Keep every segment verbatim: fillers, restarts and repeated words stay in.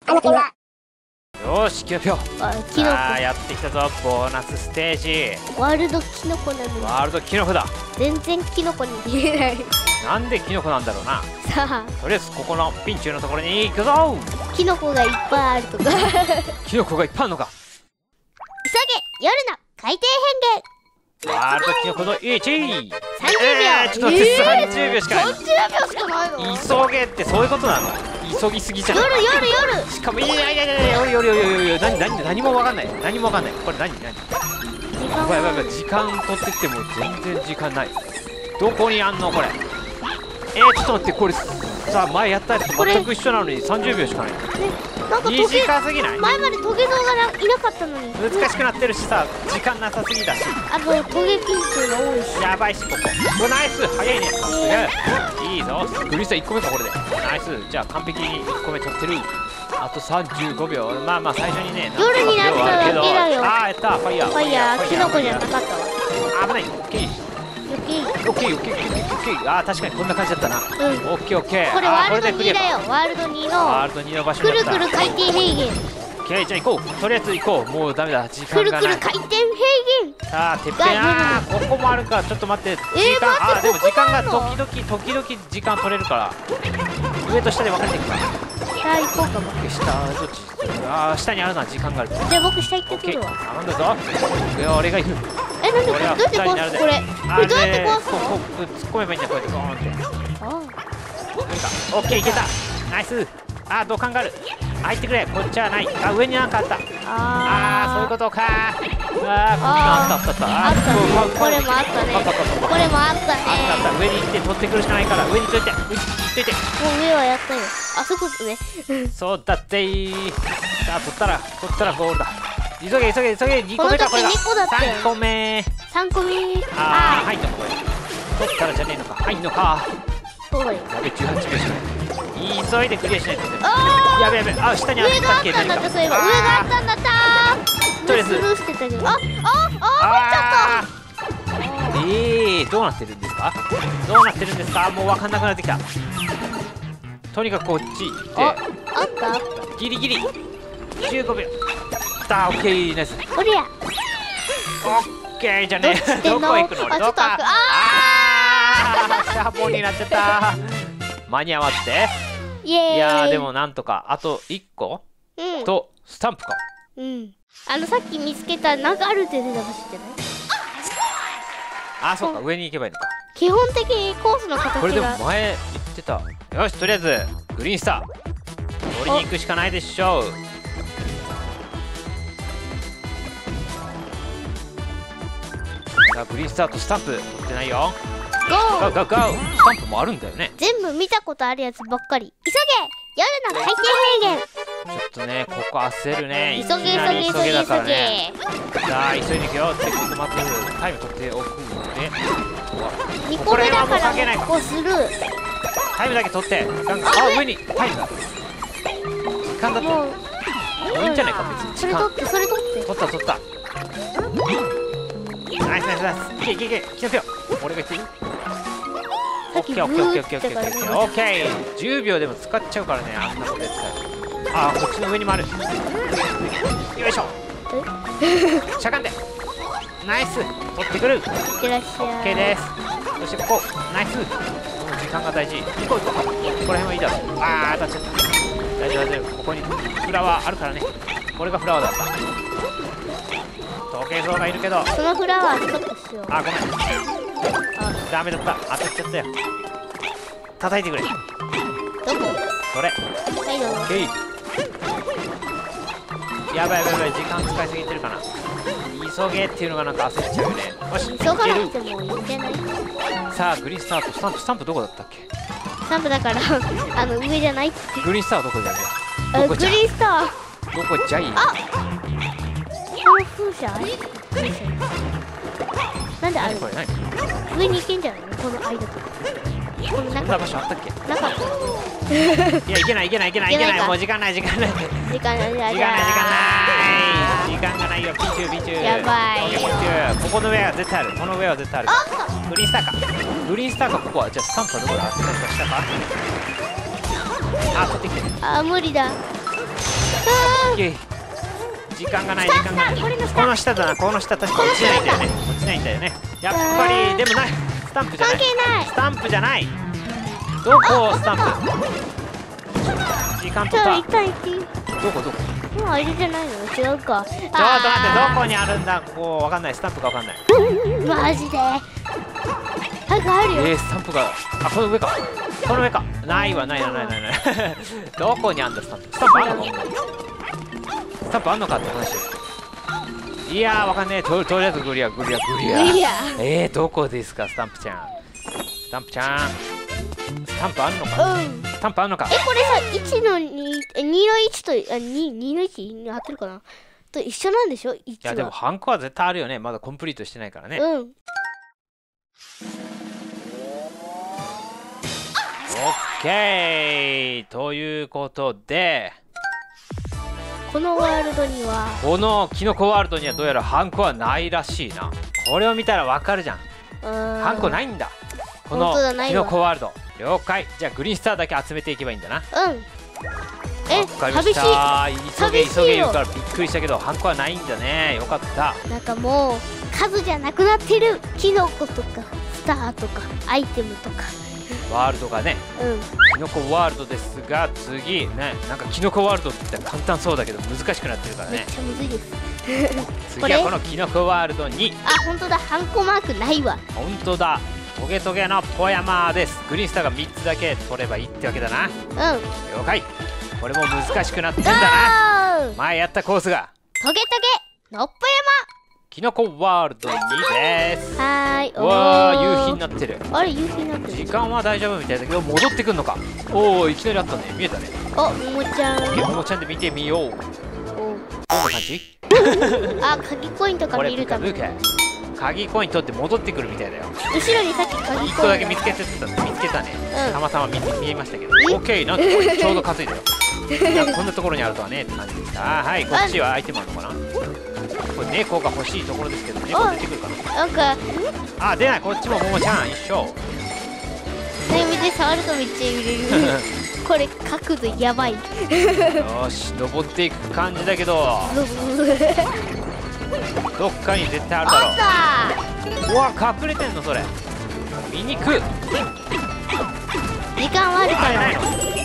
あの件は。 よし、キノピオ。 あ、キノさあ、やってきたぞ、ボーナスステージ。 コ。ワールドキノコなのに。 ワールドキノコだ。 全然キノコに見えない。 なんでキノコなんだろうな。 さあ、 とりあえずここのピンチューのところに行くぞ。 キノコがいっぱいあるとか。急げ、 キノコがいっぱいあるのか。 夜の海底ワールドキノコのいちい。 さんじゅうびょう。 えー、ちょっと待って、 えーさんじゅうびょうしかない。 さんじゅうびょうしかないの？ 急げってそういうことなの。急ぎすぎじゃん。 夜夜夜。 しかもいやいやいやいやいや、よよよよよ、何何何もわかんない。何もわかんない。これ何何。 時間やばいやばいやばい、時間取ってきても全然時間ない。どこにあんのこれ。えー、ちょっと待って、これさあ前やったやつと全く一緒なのにさんじゅうびょうしかない。 ね、なんか短すぎない？ 前までトゲゾウがないなかったのに。 難しくなってるしさ、時間なさすぎだし。 あとトゲピンクが多いし。 やばいし、ここ。お、ナイス、早いね。さすが。いいぞ。グリーンスターいっこめかこれで。ナイス。じゃあ完璧にいっこめ取ってる。あとさんじゅうごびょう。まあまあ最初にね。 夜になっただけだよ。 ああ、やった。ファイヤー。 ファイヤー、キノコじゃなかったわ。 危ない。オッケー。 余計。 オッケーオッケーオッケーオッケー。ああ、確かにこんな感じだったな。 うん。 オッケーオッケー。 これワールドにあーこれでクリアだよ。ワールドにのワールドにの場所くるになった。 くる回転平原。 オッケー、じゃあ行こう。とりあえず行こう。もうダメだ。時くる間がない。 くる回転平原。 さあ、てっぺん。あー、ここもあるか。ちょっと待って。時間、あー、でも時間が時々時々時間取れるから。上と下で分かれていくから。 さあ行こうかも。 下どっち？ああ、下にあるな、時間がある。 じゃあ僕下行ってオッケー。 くるわ。 頼んだぞ。いや、俺がいる。 え、なんでこれはどうやって二人になるで。 壊すこれ？これどうやって壊すこの？ ここ突っ込めばいいんだ、こうやってゴーンって。 あ無理か。オッケー、いけた。ナイス。あー、土管がある。入ってくれ。こっちはない。あ、上になんかあった。 あああ、そういうことか。ああ、こっちもあったあったあった。 あったね。 ここれもあったね。これもあったね。 あったあった。上に行って取ってくるしかないから上に取って上に行ってて。 もう上はやったよ。あそこね。 そうだってー。さあ、取ったら取ったらゴールだ。急げ急げ急げ。にこめかこれが。 この時にこだったよさんこめ。 三個目。 ああ、 あ入ったのこれ。取ったらじゃねえのか。入んのか。 そうだよ。 やべ、じゅうはちびょうしかない。急いでクリアしないと。 あやべやべ。あ、下にあっ上があたっけ。 ったんだってそういえば上があったんだったとりあえずスルーしてたけどああああ入っちゃったーえー、どうなってるんですか。どうなってるんですか。もう分かんなくなってきた。とにかくこっち行ってああったあったギリギリじゅうごびょう。きた。オッケー、ナイス。 おりゃオッケーじゃねどっち行ってえ。どんのこ行くの。 あちょっと開くああーシャボンになっちゃった間に合わってイエーイいやー、でもなんとかあといっこうんとスタンプか。 うんあのさっき見つけたなんかあるって出た場所じゃないあー、そうか、上に行けばいいのか。 基本的にコースの形これでもが前言ってた。よし、とりあえずグリーンスター取りに行くしかないでしょう。さあ、グリーンスターとスタンプ取ってないよ。 ゴーゴーゴーゴー。スタンプもあるんだよね。 全部見たことあるやつばっかり急げ夜の海底平原ちょっとね、ここ焦るね。 急げいきなり急げ急げだから急ね。 げさあ、急いでいくよ。で、ここまずタイム取っておくので、 にこめだかここら辺はもう関係ないからここスルータイムだけ取って。なんかあ、上にタイムが。時間だった。 もうもういいんじゃないか、別に。時間それ取ってそれ取って取った取った。ナイスナイスナイス。いけいけいけ。来てくよ。俺が行っていい。オッケーオッケーオッケーオッケーオッケーオッケーオッケー。じゅうびょうでも使っちゃうからね、あんなことやったら。あー、こっちの上にもある。よいしょ。しゃがんで。ナイス。取ってくる。 いってらっしゃい OK です。そしてここ。ナイス。もう時間が大事。行こう行こう。ここら辺はいいだろう。あー、当たっちゃった。大丈夫大丈夫。ここにフラワーあるからね。これがフラワーだった。時計像がいるけど。 そのフラワーストップしようあ、ごめん。 あダメだった。当たっちゃったよ。叩いてくれ。 どこそれ。 はいどうぞ OK。やばいやばいやばい。時間使いすぎてるかな。急げっていうのがなんか焦っちゃうよね。よし、 急がなくいてもいいんじゃないける。さあ、グリーンスターとスタンプ、スタンプどこだったっけ。 スタンプだからあの上じゃないってグリーンスターはどこじゃねあグどこじゃリーンスターどこじゃいあこの風車風車なんであるこれ何。 上に行けんじゃないのこの間とかこのこん中な場所あったっけ。 なかったいや、いけないいけないいけないいけない。 いけないかもう時間ない時間ない。時間ない時間ないじゃ時間ない。時間がないよ。ピチューピチュー。 やばいよオッケーピチュー。ここの上は絶対ある。この上は絶対ある。グリーンスターか。グリーンスターかここは。じゃあスタンプはどこだ。スタンプは下か。あ、取ってきて。 あ無理だオッケー。時間がない、時間がない。 これの下この下だな、この下確か落ちないんだよね。落ちないんだよね。やっぱりでもない。スタンプじゃない。 関係ない。 スタンプじゃない。どこスタンプ。時間取った。 じゃあ一旦行っていい？ どこどこ。 もうあれじゃないの？違うか。ちょっと待って、 どこにあるんだ。こうわかんない。スタンプがわかんない。 マジで。早くあるよ。 えー、スタンプが、あ、この上か。この上か。ないわ、ないな、ないないない。どこにあんだ、スタンプ。スタンプあんのか。スタンプあんのかって話。いやー、わかんねえ。と、とりあえずグリア、グリア、グリア。 グリア。 えー、どこですか、スタンプちゃん。スタンプちゃん。スタンプあんのか。 うん。 スタンプあんのか。 え、これさ、いちのに、え、にのいちと、あ、に、にのいちに合ってるかなと一緒なんでしょ ?いち は。 いや、でも、ハンコは絶対あるよね。まだコンプリートしてないからね。 うん。 オッケーということで、 このワールドにはこのキノコワールドにはどうやらハンコはないらしいな。これを見たらわかるじゃん。ハハンコないんだ。この本当だないわキノコワールド。了解。じゃあグリーンスターだけ集めていけばいいんだな。 うん。え、 わかりま寂しい。 した。急げ寂しいよ急げ言うからびっくりしたけど、ハンコはないんだね。よかった。 なんかもう数じゃなくなってるキノコとかスターとかアイテムとか。 ワールドがね、 うん。 キノコワールドですが、次ね、なんかキノコワールドって簡単そうだけど難しくなってるからね。 めっちゃむずいです。 次はこのキノコワールドに、 あ、本当だ。ハンコマークないわ。 本当だ。トゲトゲのポヤマーです。グリーンスターがみっつだけ取ればいいってわけだな。 うん。 了解。これも難しくなってんだな。 ゴー。 前やったコースがトゲトゲのっぽキノコワールドにです。 山。はーい。 うわー、夕日おになってる。 あれ夕日になって時る。 間は大丈夫みたいだけど戻ってくんのか。おお、いきなりあったね。見えたね。 お、ももちゃん。 ゲームちゃんで見てみよう。どんな感じ？ あ、鍵コインとかこれ見るために。 ブカブカ。鍵コイン取って戻ってくるみたいだよ。 後ろにさっき鍵コイン。 いっこだけ見つけてた見つけたね。 うんたまたま見見えましたけど。オッケー、なんかこれちょうど担いだよ。いやこんなところにあるとはねって感じでした。はい、こっちはアイテムあるのかな。これ猫が欲しいところですけど、猫出てくるかな。 なんか、ね、 あ、出ない。こっちもももちゃん一緒。 見て触るとめっちゃ揺れる。これ角度やばい。 よーし、登っていく感じだけど、どっかに絶対あるだろう。 あうわ、隠れてんのそれ。見にくい。 時間はあるから。 あれないの。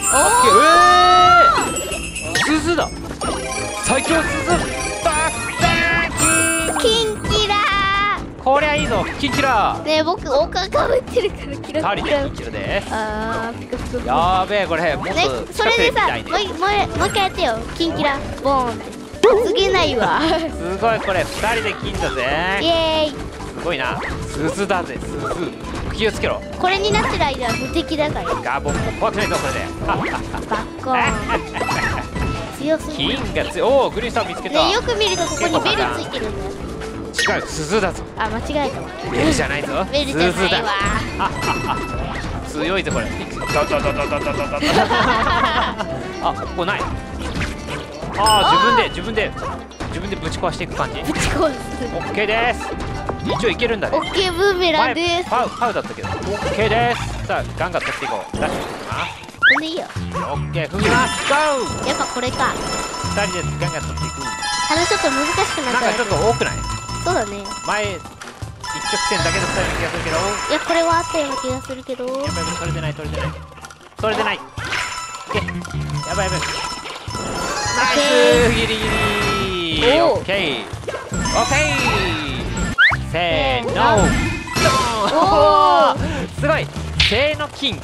おえー、鈴だ。最強鈴。バッサーキン。 キンキラこりゃいいぞ、キンキラー。ねえ、僕おかかぶってるからキラー。タリキラ。 でキンキラです。 あー、ピカピカピカ。 やーべえ、これもっとね、それでさ、 近くもうで見たいね。 一もうもう一回やってよ。キンキラボーンって。すげないわ。 すごい、これふたりで金だイぜ。 エーイ。 すごいな。鈴だぜ、鈴。気をつけろ。 これになってる間は無敵だから。 ガボンも怖くないぞ、これで。 バッコーン。強すぎる。 金が強い。おお、グリーンスター見つけた。 ね、よく見るとここにベルついてるんだよ。 違う、鈴だぞ。 あ、間違えたわ。 ベルじゃないぞ。 ベルじゃない鈴だ。 わ。 強いぞこれ。ドドドドドドドドド。あ、ここない。ああ、自分で自分で自分でぶち壊していく感じ。 ぶち壊す。 オッケーです。一応いけるんだね。 オッケーブーメランです。 パウパウだったけど。オッケーです。さあガンガン取っていこう。出していきまこれでいいよ。 す。オッケー、踏みます。ゴー。 やっぱこれか。 二人でガンガン取っていく。 ただちょっと難しくなったなんかちょっと多くない？ そうだね。 前一直線だけだったような気がするけど。 いや、これはあったような気がするけど。 やばいやばい、それでない、それでない。それでない。オッケー。やばいやばい。ナイス、ギリギリ。 おーオッケー。オッケー。せーの。ドーン。 おすごい。せーの金。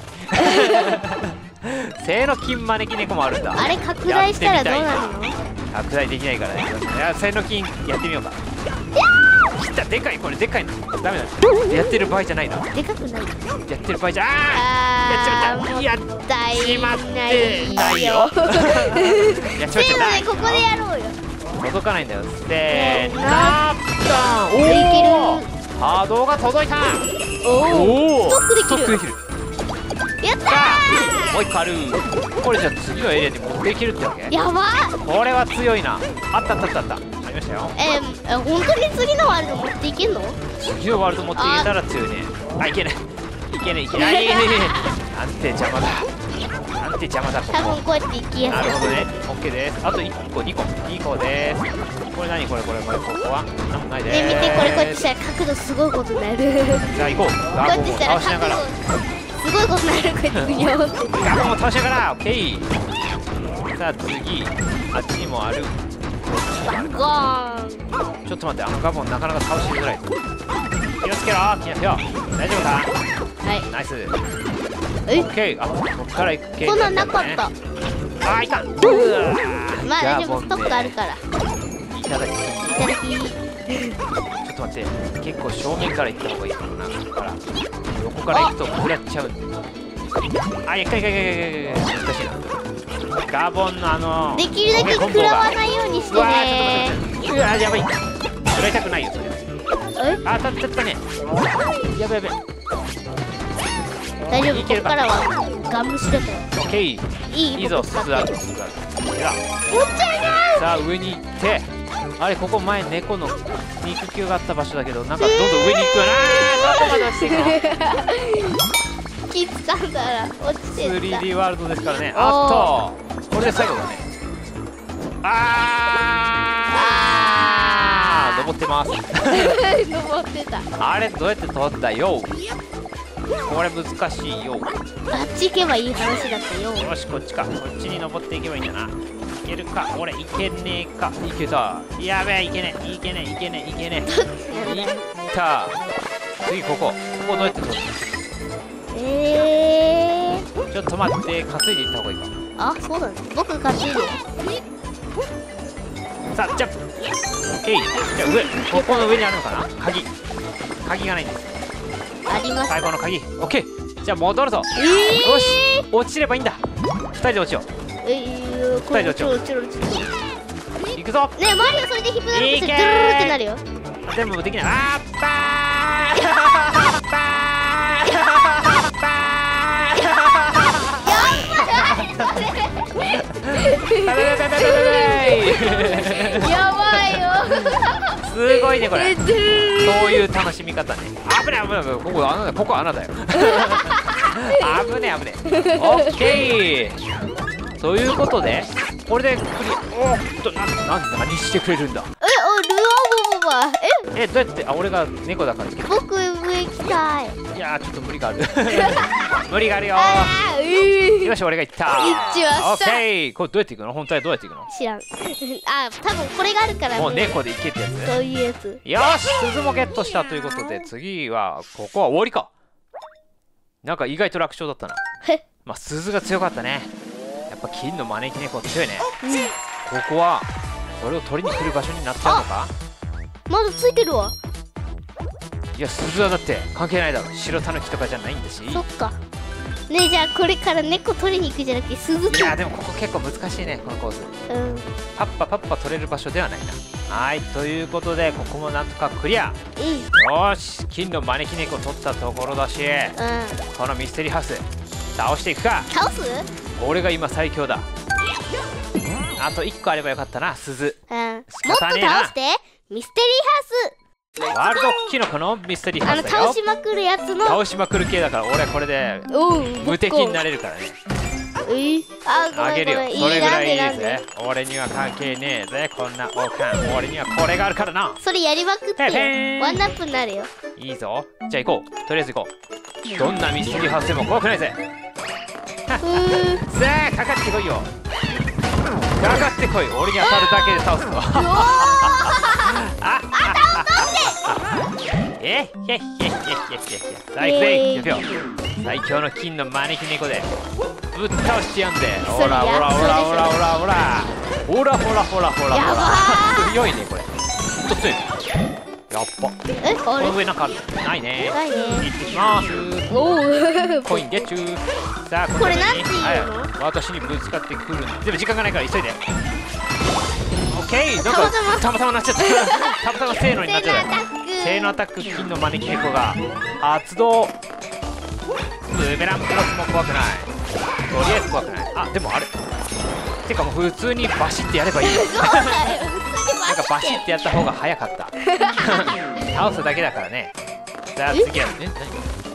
せーの金招き猫もあるんだ。 あれ拡大したらどうなるの？ 拡大できないからね。いや、せーの金やってみようか。きた、でかい、これでかいの。ダメだ。やってる場合じゃないな。 でかくない。 やってる場合じゃ、ああー、 ーやっちまった。やっちまってないよ。やっちまっせてない。 ーのでここでやろうよ。 届かないんだよ。せーの、ドーン。おいける。 お、波動が届いた。 おお。ストックでストックできる。 きる。 やったさあ、もう一個ある。これじゃあ次のエリアに持っていけるってわけ？ ー。やばー。 これは強いな。あったあったあったあった。ありましたよ。 えー、え本当に次のワールド持っていけんの？ 次のワールド持っていけたら強いね。あ、いけない。いけないいけない。なんて邪魔だ。なんって邪魔だここ。 多分こうやって行きやすい。 なるほどね。オッケーです。あといっこにこにこです。これ何これこれこれここはなんもないです。 で見てこれこうやってしたら角度すごいことになる。 じゃあ行こう。 こうガーボンをやってしたら倒しながら。 角度すごいことになる。こうやってぐにょって。 ガーボンを倒しながら。オッケー。さあ次あっちにもある。 ゴーン。 ちょっと待って、あのガボンなかなか倒しづらい。気をつけろキノピオ。大丈夫か。 はい。 ナイス。 えオッケー。あ、こっから行く系こんなんなかった。 あー、いかん。うわーまあ大丈夫、ストップあるガから。 ボンでいただき。 いただき。 ちょっと待って、結構正面から行った方がいいかもな。ここから横から行くと食らっちゃう。あ、いやいかいかいかいかいかい難しいな。ガボンのあのできるだけ食らわないようにしてうわー、 ね。 ちょっと待って。うわー、やばい。食らいたくないよそれ。 えあ、当たっちゃったね。やべやべ。 大丈夫、 いけるかここからはガムシだから。 オッケー。 いいいいぞ、 僕使って鈴ある鈴ある。いや、 おっちゃいなさあ上に行って、あれここ前猫の肉球があった場所だけど、なんかどんどん上に行くよな。どこまで落ちていくの。 ー気つかんだら落ちてった。 スリーディー ワールドですからね。あっとこれで最後だね。あー、登ってます。 登ってた。 あれどうやって取ったよ。これ難しいよ。 あっち行けばいい話だったよ。 よし、こっちか。こっちに登っていけばいいんだな。いけるか。俺いけねえか。いけた。やべえ、いけねえいけねえいけねえいけねえ。いった次ここ。ここどうやって取る。 えー、 ちょっと待って、担いでいった方がいいか。 あ、そうだね。僕担いでる。 さあジャンプ。オッケー。じゃあ上、ここの上にあるのかな。鍵鍵がないんです。 あります。 最後の鍵。オッケー。じゃあ戻るぞ。 えー、 よし、落ちればいいんだ。ふたりで落ちよえー、これ落ちろ落ちろ落ちろ。ねう。いくぞ。 え、マリオそれでヒップダンスしていけードゥルルルってなるよ。 全部できない。あー、バーバーバーやばいよ。 すごいねこれ。 えドゥルルルルそういう楽しみ方ね。危ない危ない危ない。ここ穴だよ。ここ穴だよ。危ねえ危ねえ。オッケー。ということでこれでクリおっとなな何してくれるんだ。 え、おルアボボバ。え、 え、どうやって。あ、俺が猫だからいける。 僕上行きたい。 いやー、ちょっと無理がある。無理があるよあー、えー、 よし、俺が行った。 行っちまったオッケー。これどうやって行くの。本当はどうやって行くの。 知らん。あ、多分これがあるからね。 もう猫で行けってやつ。 そういうやつ。 よし、鈴もゲットしたということで、次はここは終わりか。なんか意外と楽勝だったな。 へ、 まあ鈴が強かったね。やっぱ金の招き猫強いね。 うん、 ここはこれを取りに来る場所になっちゃうのか。 まだついてるわ。 いや、鈴はだって関係ないだろ。白タヌキとかじゃないんだし。 そっか。ねえ、じゃあこれから猫取りに行くじゃなくて鈴いやでもここ結構難しいね、このコース。 うん、 パッパパッパ取れる場所ではないな。はい、ということでここもなんとかクリア。 うん、 よし、金の招き猫取ったところだし、 うん。 このミステリーハウス倒していくか。 倒す？ 俺が今最強だ。あといっこあればよかったな、鈴。 うん。もっと仕方ねえな倒してミステリーハウス。 ワールドキノコのミステリーハあのウスだよ。 倒しまくるやつの。 倒しまくる系だから俺これでおう、 無敵になれるからね。 えー、あ、ごあげるよめんごめん。 それぐらいいいなんでぜ。俺には関係ねえぜこんな王冠。俺にはこれがあるからな。 それやりまくってへへーよ。ワンナップになるよ。 いいぞ。じゃあ行こう。とりあえず行こう。どんなミステリーハウスでも怖くないぜ。 うーん。 さあかかってこいよ。かかってこい。俺に当たるだけで倒すぞ。 うおーあえへへへへへへさあ行くぜ。いくよ。最強の金の招き猫でぶっ倒してやんで。ほらほらほらほらほらほらほらほらほらほらやばほら。 ー強いねこれ。ほんと強い。やっぱえ、 こあれの上なんかあるのないね。 ないね。 行ってきます。 おう。 コインゲッチュー。さあこれなんてにいうのはい、私にぶつかってくる。でも時間がないから急いで。オッケー。なんかたまたまたまたまなっちゃった。たまたませーのになっちゃった。 セーナアタック。 性のアタック金の招き猫が発動。ブーメランクロスも怖くない。とりあえず怖くない。あ、でもあれてかもう普通にバシッてやればいい。 そうだよ。 なんかバシッてやった方が早かった。倒すだけだからね。さあ次はえ何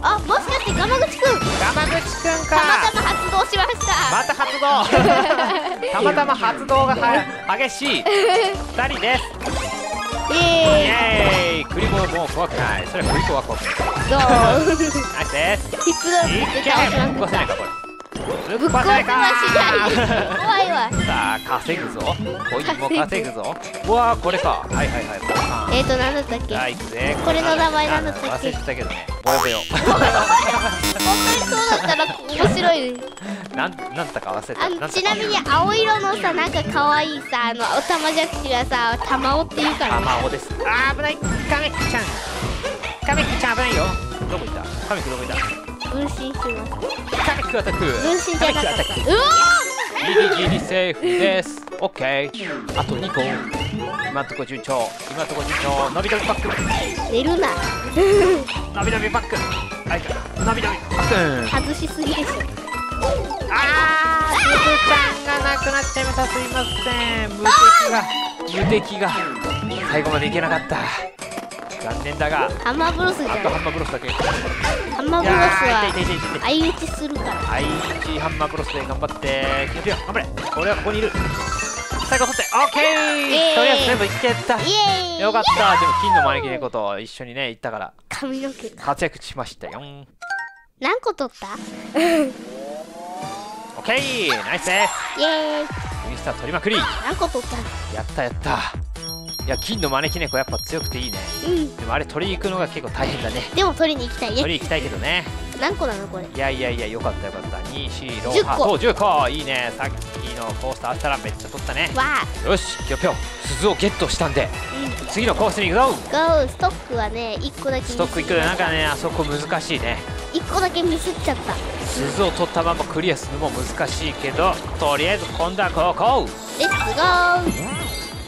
あ、もしかしてガマ口くんガマ口くんたまか。 たま発動しました。 また発動たまたま発動がは激しいふたりです。 イイエエーイ。クリボーもう怖くない。それはクリボーは怖くない。 ーイゴーナイスです。 ヒップドロいップでけ倒しまくったぶっ壊せないかこれ。ぶっぶっ壊せはしない怖いわ。 さあ稼ぐぞ。コインも稼ぐぞ。うわーこれか。はいはいはい。ボタン。 えーと、なんだったっけ。 さあ行くぜ。 これの名前なんだったっけ忘れてたけどね。ぼよぼよ。 本当にそうだったら面白いね。 なんなんだったか忘れた。 あのんだったちなみに青色のさ、なんか可愛いさ、あのおたまじゃくしがさ、たまおっていうからね。 卵です。あー危ない。カメキちゃん。カメキちゃん危ないよ。どこ行った？カメキどこ行った？ 分身します。 カメキアタック。 分身じゃなかった。 カメキアタック。 うわギリギリセーフです。オッケー。あとにこ。今んとこ順調。今んとこ順調。のびのびパック。 ー寝るな。 のびのびパック。はい。のびのびパック。 外しすぎでしょ。 あー、すずちゃんがなくなっちゃいました。すいません。無敵が無敵が最後までいけなかった。残念だが。 ハンマーブロスじゃない。 あとハンマーブロスだけ。 ハンマーブロスは痛い痛い痛い痛い。 相打ちするから。 はい、いちハンマーブロスで頑張ってキノピオ頑張れ。俺はここにいる。最後取ってオッケー。とりあえず全部いけた。 イエーイ。 よかった。でも金の招き猫と一緒にね行ったから髪の毛が。 活躍しましたよ。 何個取った？ オッケーナイスです。 イエーイ。 ミスター取りまくり。 何個取ったの？ やったやった。いや金の招き猫やっぱ強くていいね。 うん。 でもあれ取りに行くのが結構大変だね。 でも取りに行きたいね。 取りに行きたいけどね。 何個なのこれ？ いやいやいやよかったよかった。に、よん、 じゅっこはち、じゅっこいいね。さっきのコースとあったらめっちゃ取ったね。 わあ。 よしキヨピョ鈴をゲットしたんでうん。 次のコースに行くぞ。 ゴー。ストックはね、いっこだけミスストック行くなんかねあそこ難しいね。 いっこだけミスっちゃった。 鈴を取ったままクリアするのも難しいけどとりあえず今度はここ。 レッツゴー。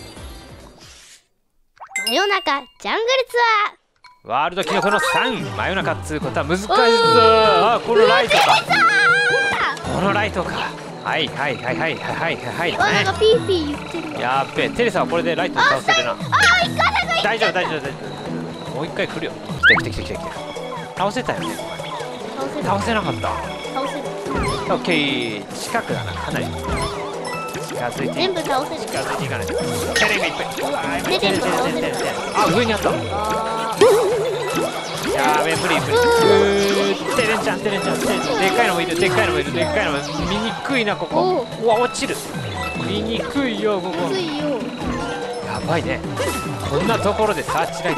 真夜中ジャングルツワールドキノコのさん真夜中っつうことは難しいぞ。あこのライトか。このライトか。はいはいはいはいはいはいアー。わ、なんはい、 かピーピー言ってる。 ね、やっべえテレサはこれでライトに倒せるな。 あー、行かない。 大丈夫大丈夫大丈夫。もう一回来るよ。来た来た来た来た来た。倒せたよね。 倒せる。 倒せなかった。 倒せる。 オッケー近くだなかなり。近づいて全部倒せる。 近づいていかないと。テレがいっぱい。うわーテレも倒せる。 あ上にあった。 あやべえ無理無理。うーテレンちゃんテレンちゃんテレンちゃんでっかいのもいるでっかいのもいるでっかいのも見にくいなここ。うわ落ちる。見にくいよここ。 ーついよ。 やばいね。こんなところでサーチライト。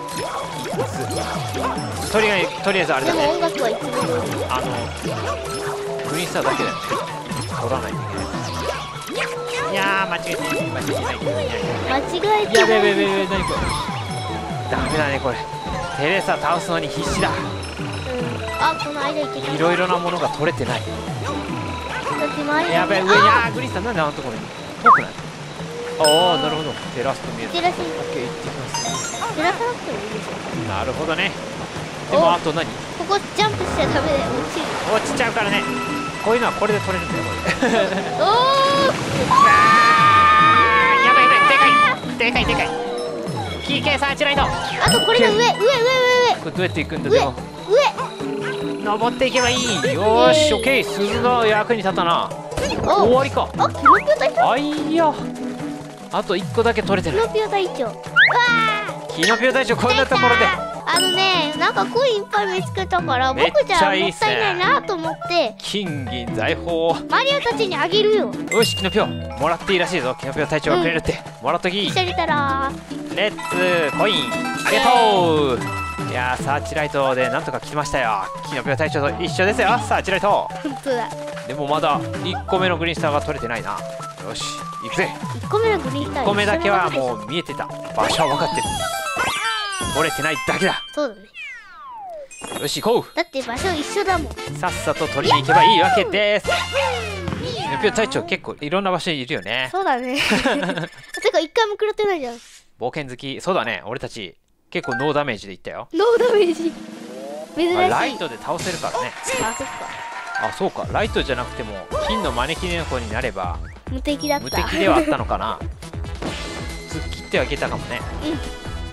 とりあえずとりあえずあれだね。 でも音楽はいつもあのグリーンスターだけだよね。取らないといけない。いやー間違えて間違えてないけどね。 間違えてやべえやべえやべない。 え何これ。ダメだねこれ。テレサ倒すのに必死だ。 うん。あ、この間行けた。 いろいろなものが取れてない。 だって前にやべえ上にあーグリーンスターなんであのところに遠くない。ああなるほどテラスと見える。 照らし、 オッケー行ってきます。 照らさなくてもいいでしょ。 なるほどね。でもあと何ここジャンプしちゃダメだよ。落ちる。 落ちちゃうからね。こういうのはこれで取れるんだよこれ。 おお。 あーやばいやばいでかいでかいでかい。キーケーサーチライト。 あとこれが上上上上これどうやって行くんだ上でも。 上登っていけばいい。よーしオッケー鈴の役に立ったな。 上。 終わりか。 あ、キノピオ隊長。 あいやあといっこだけ取れてない。 キノピオ隊長。わあ。 キノピオ隊長こんなところで。 あのね、なんかコインいっぱい見つけたからめっ僕じゃもっちゃいいっすねたいないなと思って金銀財宝。 マリオたちにあげるよ。 よしキノピオもらっていいらしいぞ。キノピオ隊長がくれるって、もらっとき。 一緒にいたらレッツコインありがとう。いやーサーチライトでなんとか来ましたよ。キノピオ隊長と一緒ですよサーチライト。 本当だ。 でもまだいっこめのグリーンスターが取れてないな。よし行くぜ。 いっこめのグリーンスターいっこめだけは一緒のもう見えてた。場所は分かってる。取れてないだけだ。 そうだね。 よし行こだって場所一緒だもん。 う。さっさと取りに行けばいいわけです。キノピオ隊長結構いろんな場所にいるよね。 そうだね。てか一回も食らってないじゃん。 冒険好き。そうだね俺たち結構ノーダメージでいったよ。 ノーダメージ。珍しい。 あライトで倒せるからね。 あ、そっか。 あそうかライトじゃなくても金の招き猫になれば無敵だった。 無敵ではあったのかな。突っ切ってはいけたかもね。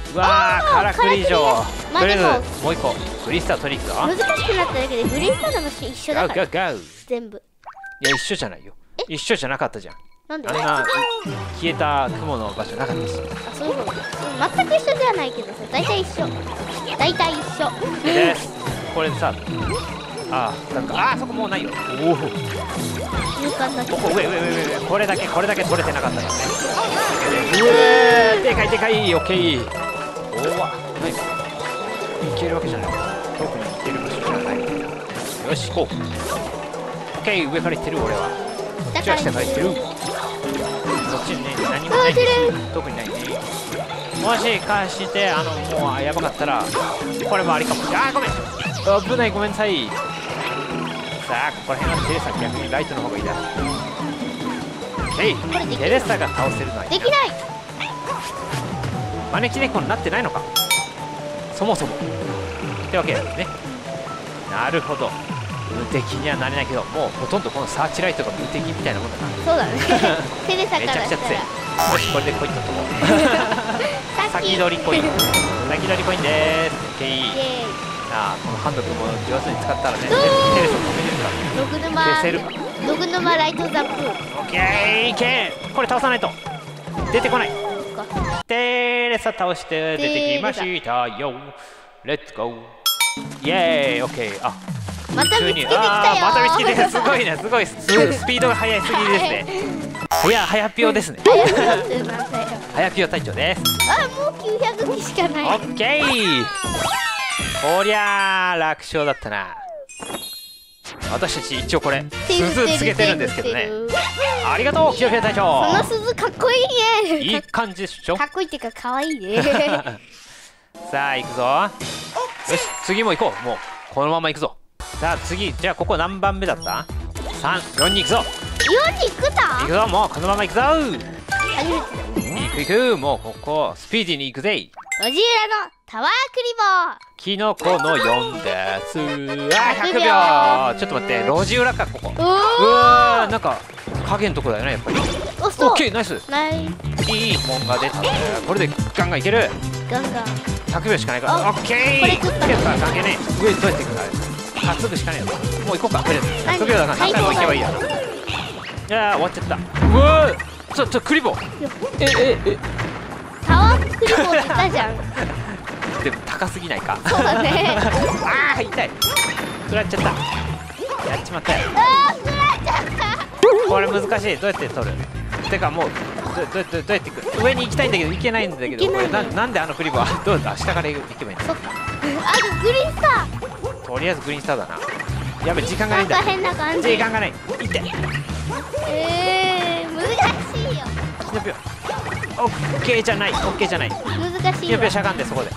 うわーからくり以上。 まあとりあえずでももう一個グリーンスター取りに行くぞ。 難しくなっただけでグリーンスターの場所一緒だからガウガウガウ。い全部。 や一緒じゃないよ。一緒じゃなかったじゃん。 なんで？ あんな消えた雲の場所なかったし。 あ、そういうこと。全く一緒じゃないけどさ、大体一緒。大体一緒。 ですこれさ、あーなんかあーそこもうないよ。おお勇敢だけど。 ここ上上上上上これだけこれだけ取れてなかったからね。うえーでかいでかい。オッケー。おわ何かいけるわけじゃない。特にいける場所じゃない。よし行こう。オッケー上から行ってる俺は。こっちは下から行ってる。こっちにね何もないんです特にないね。もしかしてあのもうやばかったらこれもありかも。あーごめん危ないごめんなさい。さあここら辺はテレサ逆にライトの方がいいだろう。えいテレサが倒せるのはいいな。 できない。 招き猫になってないのかそもそもってわけだよね。なるほど無敵にはなれないけどもうほとんどこのサーチライトが無敵みたいなもんだな。 そうだね。テレサめからしたちゃくちゃ強い。 ら。 よしこれでコイン取っとこう。 さっき先取りコイン先取りコインでーす。オッケー。 イエーイ。 あーこのハンド君も上手に使ったらねテレサを止めれるからログ沼消せる。 ログ沼ライトザップ。 オッケーいけこれ倒さないと出てこない。 そっか。 テレサ倒して出てきましたよ。レッツゴーイエーイオッケー。あまた見つけてきたよ。 あーまた見つけてる。すごいねすごいススピードが速いすぎですね。はやはやぴよですね。 あやってなんだよ。 はやぴよ隊長です。 あ、もうきゅうひゃくきしかない。 オッケーこりゃー楽勝だったな。私たち一応これ鈴つけてるんですけどね。ありがとうキヨピヨ隊その長。 鈴かっこいいね。 いい感じでしょ。 かっこいいっていうか可愛いね。 さあ行くぞ。よし次も行こう。もうこのまま行くぞ。さあ次じゃあここ何番目だった？さん、よんに行くぞ。 よに行くだ。 行くぞもうこのまま行くぞ。 初めてだ。 行く行くもうここスピーディーに行くぜ。 路地裏のタワークキノコのよんです。あーひゃくびょう。ちょっと待って路地裏かここ。 リボー。 うおわーなんか影のとこだよねやっぱり。 お。お、そう。 オッケーナイス。 ナイいいもんが出たね。これでガンガンいける。 ガンガン。 ひゃくびょうしかないから。 あオッケーこれ食ったつけたら関係ねえ。上どうやって行くんだあれ。担ぐしかねえよ。もう行こうかとりあえずひゃくびょうだから何回も行けばいいや。いやー終わっちゃった。うわーちょちょクリボー。えええタワークリボーって言ったじゃん。 でも高すぎないか。 そうだね。 ああ痛い。食らっちゃった。やっちまったよ。 あー、食らっちゃった。 これ難しい。どうやって取る？てかもうどどどどうやって行く？上に行きたいんだけど行けないんだけど。 行けないこれななんであのクリボーはどうだ下から行けばいいの？ そっか。あ、でもグリーンスター。 とりあえずグリーンスターだな。やべ時間がないんだ。 なんか変な感じ。 時間がない。いって。 えー、難しいよ。 キノピオ。オッケーじゃない。オッケーじゃない。 難しいわキノピオし。ゃがんでそこで。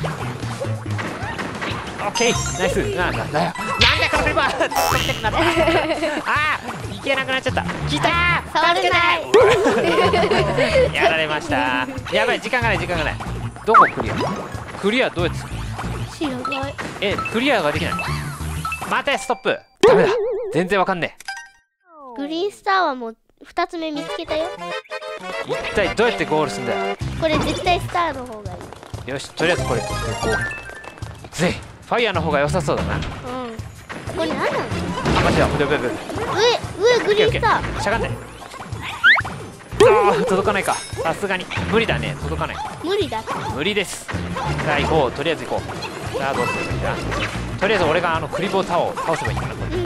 オッケーナイス。なんだだよ。なんだこのクリボー。取りたくなった。あーいけなくなっちゃった。来たー。 触れない。 やられました。やばい時間がない時間がない。どこクリア？クリアどうやってする？ 知らない。 えクリアができない。待てストップ。ダメだ。全然わかんねグリーンスターはもう二つ目見つけたよ。 え。一体どうやってゴールすんだよ。 これ絶対スターの方がいい。 よしとりあえずこれ取っていこう。行くぜ。ファイヤーの方が良さそうだな。 うん。これ何なの？ あマジだ。ブブブブ。 上上グリーンスター。 しゃがんで。ああ届かないか。さすがに無理だね。届かない。 無理だって。 無理です。さあ行こう。とりあえず行こう。さあどうするんだ。とりあえず俺があのクリボータワーを倒せばいいかな。これうん。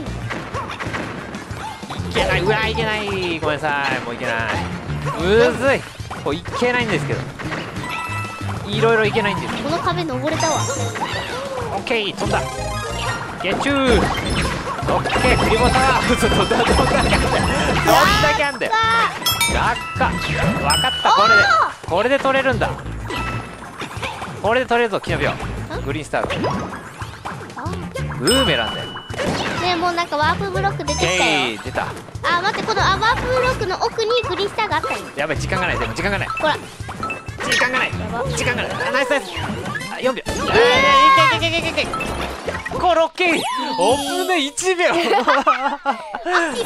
いけない。うわいけない。ごめんなさいもういけない。むずい。こういけないんですけどいろいろいけないんです。 この壁登れたわ。 オッケー飛んだ。ゲッチュー。オッケークリボータワー。嘘どんだけあんだよ。どんだけあんだよ。落下。わかった。これでこれで取れるんだ。これで取れるぞキノピオ。グリーンスターがあブーメランだよ。 ねえ、もうなんかワープブロック出てきたよ。 えい出た。 あ、待って、このあワープブロックの奥にグリーンスターがあったよ。 やばい時間がない。でも時間がない。 ほら。 時間がない。 ば時間がない。あナイスナイス。あよんびょう。えーいけいけいけいけいけ。コロッケー。おぶねいちびょう。 秋だ。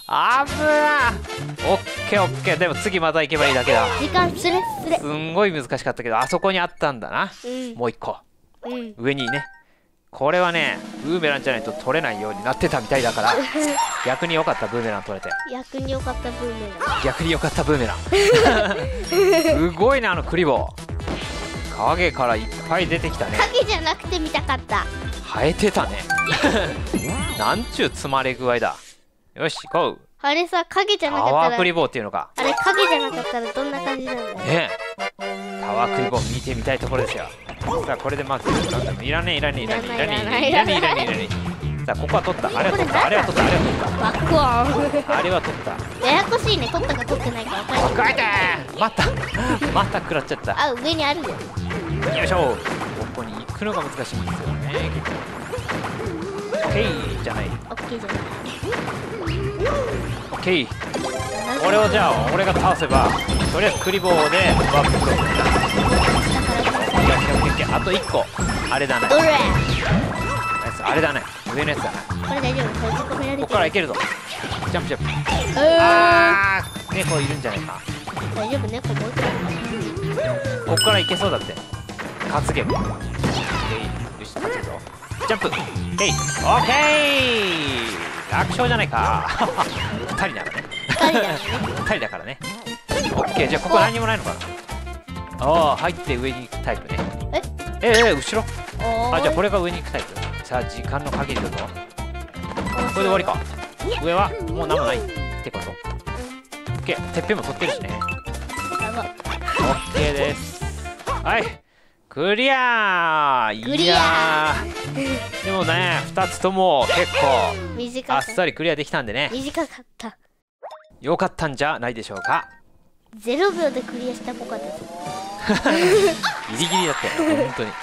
あぶな。オッケーオッケー。でも次また行けばいいだけだ。 時間すれすれ。 すんごい難しかったけど、あそこにあったんだな。 うんもう一個うん。 上にね。これはねブーメランじゃないと取れないようになってたみたいだから逆に良かった。ブーメラン取れて逆に良かったブーメラン。 逆に良かった。ブーメランすごいなあのクリボー。影からいっぱい出てきたね。 影じゃなくて見たかった。 生えてたねなんちゅう積まれ具合だ。よし行こう。 あれさ、影じゃなタかったら、 ワークリボーっていうのかあれ影じゃなかったらどんな感じなんだよ。 ねえ。タワークリボー見てみたいところですよ。さあこれでまずなんだろう。いらねえいらねえいらねえいらねえいらねえいらねえいらねえ。さあここは取った。あれは取ったあれは取ったあれは取っバックオン。 たあれは取った。 ややこしいね、取ったか取ってないか分かんない。 書いてまたまた食らっちゃった。 あ、上にあるよ。 よいしょ。ここに行くのが難しいんですよね。オッケーじゃない。 オッケーじゃない。 オッケー。これをじゃあ俺が倒せばとりあえずクリボーでバックを。いやオッケーオッケー。あといっこあれだね。 どれ？ ナイスあれだね。上のやつだね。 これ大丈夫。閉じ込められてる。 ここからいけるぞ。ジャンプジャンプ。 ああー猫いるんじゃないか。 ー大丈夫ね、ここ置いてある。 ここからいけそうだって。担げば。オッケーよし担ぐぞ。ジャンプ。オッケーオッケー。楽勝じゃないかふたりならね二人だよね。 ふたりだからね。オッケーじゃあここ何にもないのかな。ああ入って上に行くタイプね。 えええ後ろ。 おーあじゃあこれが上に行くタイプ。さあ時間の限りだぞ。これで終わりか。上はもう何もないってこと。オッケーてっぺんも取ってるしね。 やばい。 オッケーです。はいクリアー。 クリアーいやーでもねふたつとも結構短かった。 あっさりクリアできたんでね短かった。 よかったんじゃないでしょうか。 ゼロびょうでクリアした子かです。 ギリギリだったよ本当に。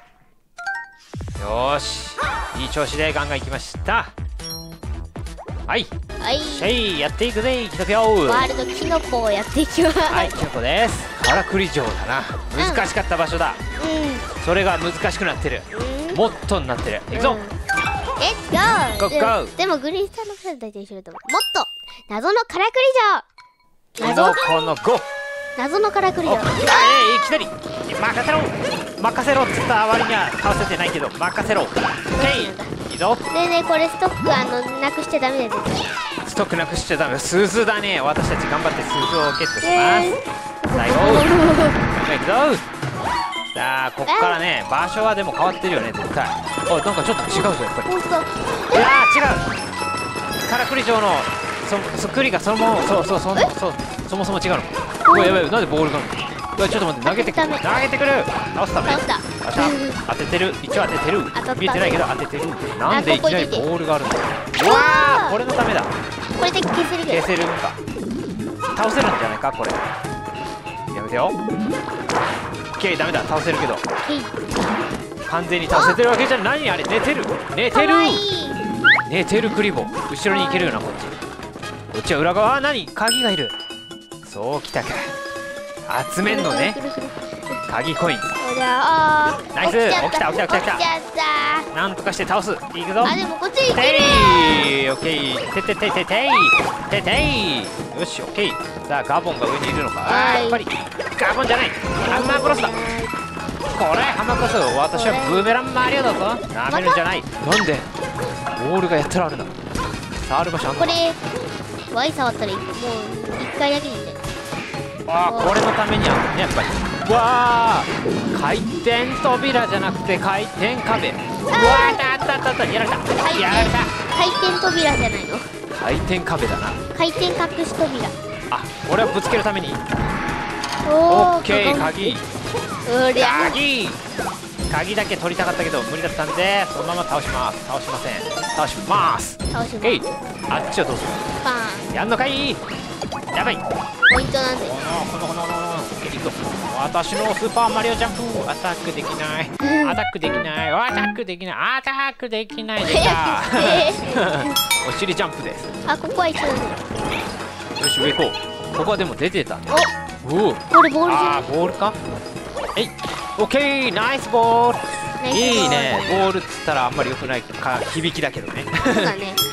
よーしいい調子でガンガンいきました。はいはい。 シェイやっていくぜキノピオワールドキノコをやっていきます。 はいキノコです。からくり城だな。難しかった場所だ。それが難しくなってる。 うん。うん。 もっとになってる。いくぞ。 レッツゴー。 ゴーゴーででもグリーンスターのクラス大体一緒だと思う。もっと謎のからくりキノ謎コのゴ。 謎のからくりお城。 えいきなり任せろ任せろっつった割には倒せてないけど任せろ。オッケーいいぞ。 ねえねえ、これストックあのなくしちゃダメだよ絶対。 ストックなくしちゃダメ。鈴だね。私たち頑張って鈴をゲットしえます。最後いくぞ。さあこっからね場所はでも変わってるよね絶対。おいなんかちょっと違うぞやっぱり。 ほんとだ。 いやー違う。からくり城のそ作りがそのままそうそうそうそうそもそも違うの。おいやばいなんでボールがあるの。うわちょっと待って投げてくるダメ投げてくる。倒すため倒した。 あた当ててる一応当ててる。 当たった見えてないけど当ててる。なんでいきなりボールがあるんだよ。うわーこれのためだ。 これで消せるけど。 消せるんか。倒せるんじゃないかこれ。やめてよ。オッケーダメだ倒せるけどへい。 完全に倒せてるわけじゃない。何あれ寝てる寝てるかわいい。 寝てるクリボー。後ろに行けるよなこっち。こっちは裏側。あ何鍵がいる。そうきたか。集めんのね鍵コイン。 ほらあーナイス起きちゃった起きた起きた起きた起きた起きちゃった。 なんとかして倒す。いくぞ。 あでもこっち行けてる。 いオッケー。ててててていてていよしオッケー。さあガボンが上にいるのか。あーやっぱりガボンじゃないハンマークロスだ。これハンマークロス。私はブーメランマリオだぞ。なめるんじゃない。なんでボールがやったらあるな。触る場所あんのこれ Y 触ったらもう一回だけでいいんだよ。 ああこれのためにあるのねやっぱり。わあ回転扉じゃなくて回転壁。うわああったあったあったやられた回転やられた。 回転扉じゃないの。 回転壁だな。 回転隠し扉。 あ俺をぶつけるために。 おオッケーか鍵うりゃ鍵鍵だけ取りたかったけど無理だったんでそのまま倒します。倒しません倒します倒します。 オッケー。あっちはどうする。 パーン。 やんのかい。やばい。 ポイントなんで。 このこのこのこのいくぞ。私のスーパーマリオジャンプアタックできないアタックできないアタックできないアタックできないでしたお尻ジャンプです。 あここは一緒だね。 よし上行こう。ここはでも出てたね。おおこれボールじゃあーボールか。えいオッケーナイスボール。 ない。 いいねボールっつったらあんまり良くないか響きだけどねそうだね。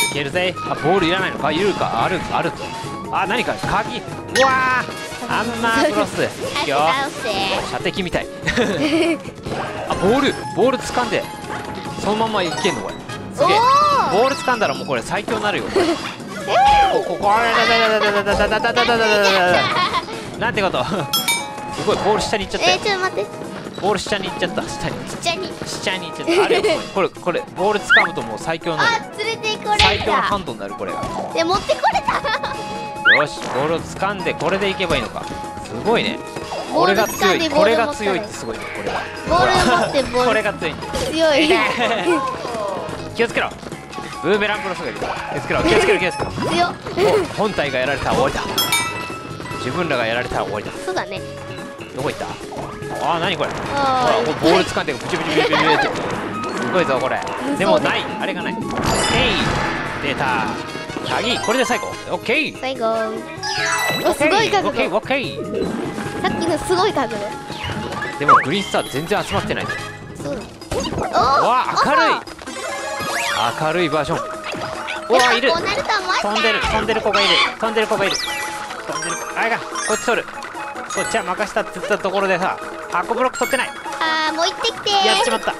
いけるぜ。あ、ボールいらないのか。いるか。あるある。あ、何か鍵。うわー、アンマークロス。いくよ。 倒して射的みたい。あ、ボールボール掴んでそのままいけんのこれ。すげえ。 おーボール掴んだらもうこれ最強になるよ。これこここれだだだだだだだだだだだだだなんてこと。すごい、ボール下に行っちゃったえよー、。ちょっと待ってボール下に行っちゃった。下にちっちゃいに下に行っちゃった。あれこれこれボール掴むともう最強になる。 あ連れてこれ最強のたハンドになるこれが。 で持ってこれたよし、ボールを掴んでこれでいけばいいのか。すごいね。 ボールこれが強い。 掴んでこれがボール持ったら強いってすごいね。これはボール持ってボールこれが強いんだ。 強い気をつけろ。ブーメランクロスがいる。気をつけろ気をつけろ気をつけろ。 強っお本体がやられたら終わりだ。自分らがやられたら終わりだ。 そうだねどこ行った。あー、何これ。ほあら、これボール掴んでブチブチブチブチブチってすごいぞこれ。でもない、あれがない。えい、出た。鍵、これで最後。オッケー。 最後おすごい角オッケー度オッケー。 さっきのすごい角度でもグリーンスター全然集まってない。 そうだうわ、明るい。明るいバージョン。うわ、いる。 こうなると思った飛んでる飛んでる子がいる。飛んでる子がいる。飛んでる。あれがこっち取る。こっちは任したって言ったところでさ、箱ブロック取ってない。 あーもう行ってきてやっちまった。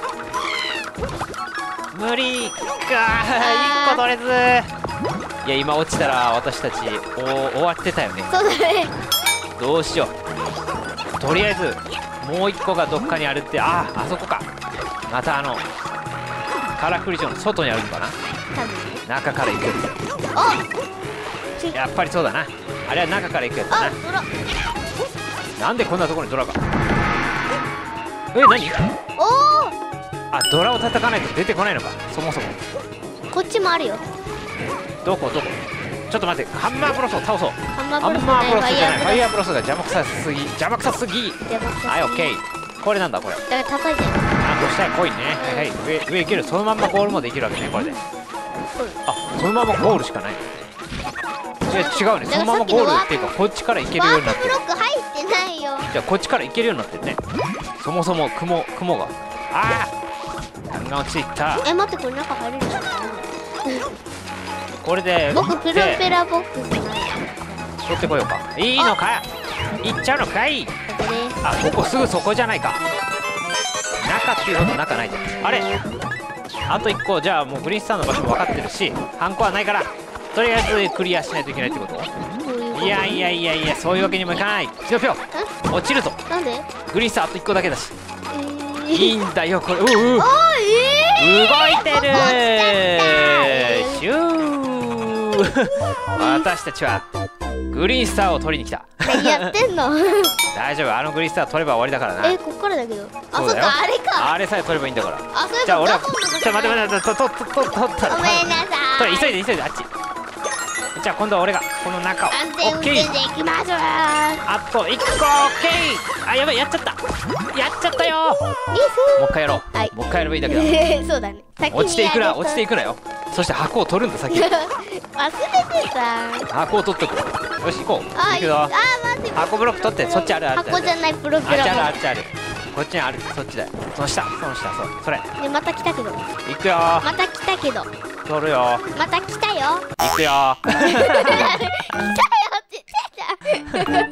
無理かあーー。いっこ取れず。いや、今落ちたら私たちお終わってたよね。 そうだねどうしよう。とりあえずもういっこがどっかにあるって。ああ、あそこか。またあのカラクリ城の外にあるのかな。 多分ね中から行くやおつ。やっぱりそうだな。あれは中から行くやつだあドラな。なんでこんなところにドラが。え、何。 おあ、ドラを叩かないと出てこないのか、そもそも。 おこっちもあるよどこどこ。ちょっと待って、ハンマーブロスを倒そう。 ハンマハンーブロスマーブロスじゃない、ファイヤーブブロスが邪魔くさすぎ邪魔くさすぎ。 ロスはい、オッケー。これなんだこれ。 だから叩いてるあ、こうしたいコインね。はいはい、上上行ける。そのまんまゴールまで行けるわけね、これで。あ、そのままゴールしかない。いや違うね、そのままゴールっていうかこっちから行けるようになってる。 ワープブロック入ってないよじゃあこっちから行けるようになってるね。そもそも雲雲が。ああ、弾が落ちていった。 え待ってこれ中入れるんじゃないこれで僕プロペラボックスない取ってこようか。いいのか、行っちゃうのかい。 ここですあ、ここすぐそこじゃないか。中っていうほど中ないじゃん。あれ、あといっこ。じゃあもうグリーンスターの場所も分かってるし、ハンコはないからとりあえずクリアしないといけないってこと。 こういうこといやいやいやいや、そういうわけにもいかない。キノピオ落ちるぞ。 なんでグリーンスターあといっこだけだし。 えいいんだよこれ。うううあえ動いてるここ落ちちゃったシュー私たちはグリーンスターを取りに来た。 何やってんの大丈夫、あのグリーンスター取れば終わりだからな。 えこっからだけどあそっそうだよかあれかあれさえ取ればいいんだから。 あそういうことじゃあ俺はダボンのことちょ待って待って待ってとととと取ったらごめんなさい取れ急いで急いであっち。じゃあ今度は俺がこの中を安全運オッケー。 転で行きましょうあといっこオッケー。あ、やばい、やっちゃったやっちゃったよ。もう一回やろう、 はいもう一回やればいいだけだ。 リスそうだね先に落ちていくなやると落ちていくなよ。そして箱を取るんだ先。 忘れてた箱を取っとく。よし行こう。 あいあ行くぞ。 待って箱ブロック取ってそっちあるあるある。 箱じゃないプロあっちあるペラあっちある。こっちにある。そっちだよ。その下その下そうそれ。 でまた来たけど行くよ。 また来たけど取るよ。 また来たよ行くよ。 来たよって言って